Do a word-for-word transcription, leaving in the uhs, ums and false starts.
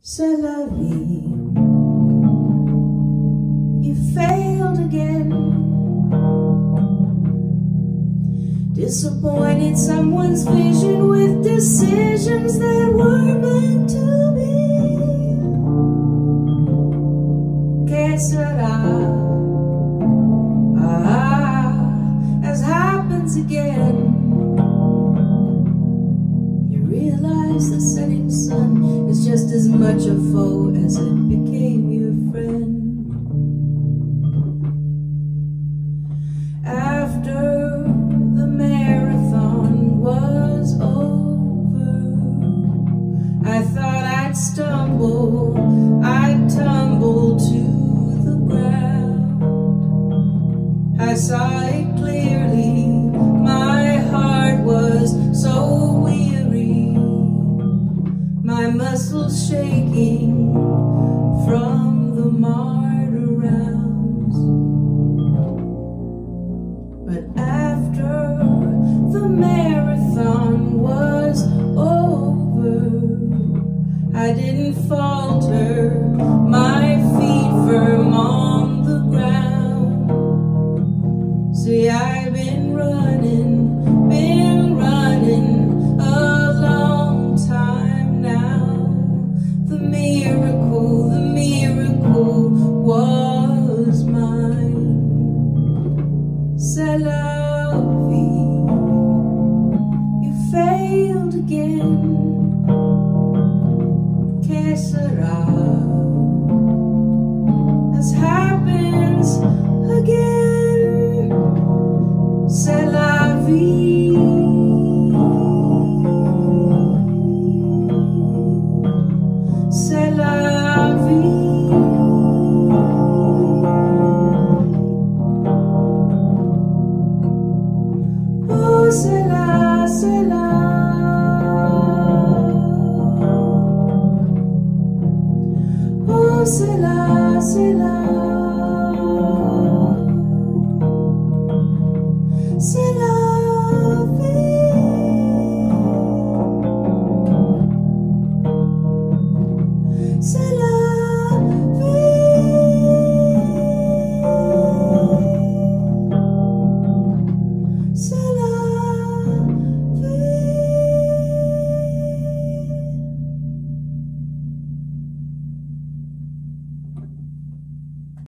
C'est la vie. You failed again. Disappointed someone's vision with decisions that were meant to be. Que sera? Ah, as happens again. You realize the setting sun is just as much a foe as it became your friend. After the marathon was over, I thought I'd stumble, I'd tumble to the ground. I saw it clearly, my heart was so weary, my muscles shaking from the martyr rounds. But after the marathon was over, I didn't falter, my feet firm on the ground. See, I've been running, been running a long time now. The miracle, the miracle was mine. C'est la vie. You failed again. Que sera? As happens again. C'est la vie. C'est la